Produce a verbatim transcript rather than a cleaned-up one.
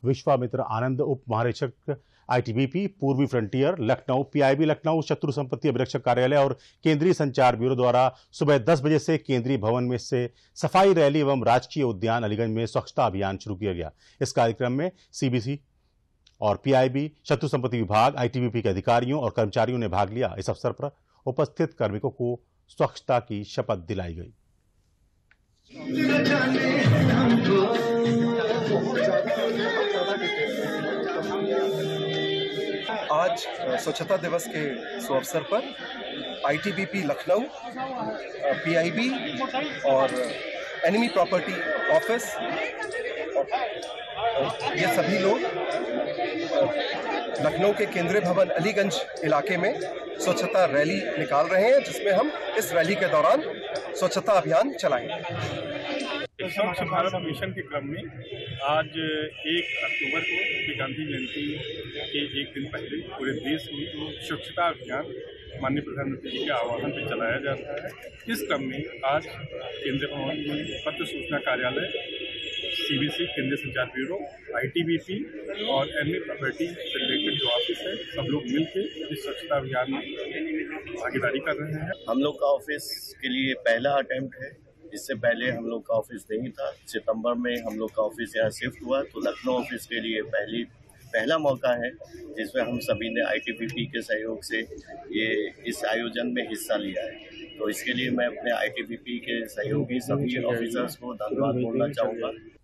विश्वामित्र आनंद, उप महानिरीक्षक आईटीबीपी पूर्वी फ्रंटियर लखनऊ, पीआईबी लखनऊ, शत्रु संपत्ति अभिरक्षक कार्यालय और केंद्रीय संचार ब्यूरो द्वारा सुबह दस बजे से केंद्रीय भवन में से सफाई रैली एवं राजकीय उद्यान अलीगंज में स्वच्छता अभियान शुरू किया गया। इस कार्यक्रम में सीबीसी और पीआईबी, शत्रु संपत्ति विभाग, आईटीबीपी के अधिकारियों और कर्मचारियों ने भाग लिया। इस अवसर पर उपस्थित कार्मिकों को स्वच्छता की शपथ दिलाई गई। आज स्वच्छता दिवस के शुभ अवसर पर आईटीबीपी लखनऊ, पीआईबी और एनिमी प्रॉपर्टी ऑफिस, ये सभी लोग लखनऊ के केंद्रीय भवन अलीगंज इलाके में स्वच्छता रैली निकाल रहे हैं, जिसमें हम इस रैली के दौरान स्वच्छता अभियान चलाएंगे। स्वच्छ भारत मिशन के क्रम में आज एक अक्टूबर को गांधी जयंती के एक दिन पहले पूरे देश में स्वच्छता अभियान माननीय प्रधानमंत्री जी के आह्वान पर चलाया जाता है। इस क्रम में आज केंद्रीय भवन में पत्र सूचना कार्यालय, सीबीसी केंद्रीय संचार ब्यूरो, आईटीबीपी और एनवी प्रॉपर्टी से रिलेटेड जो ऑफिस है, सब लोग मिलकर इस स्वच्छता अभियान में भागीदारी कर रहे हैं। हम लोग का ऑफिस के लिए पहला अटेम्प्ट है। इससे पहले हम लोग का ऑफिस नहीं था। सितंबर में हम लोग का ऑफिस यहाँ शिफ्ट हुआ, तो लखनऊ ऑफिस के लिए पहली पहला मौका है जिसमें हम सभी ने आईटीबीपी के सहयोग से ये इस आयोजन में हिस्सा लिया है। तो इसके लिए मैं अपने आईटीबीपी के सहयोगी सभी ऑफिसर्स को धन्यवाद बोलना चाहूँगा।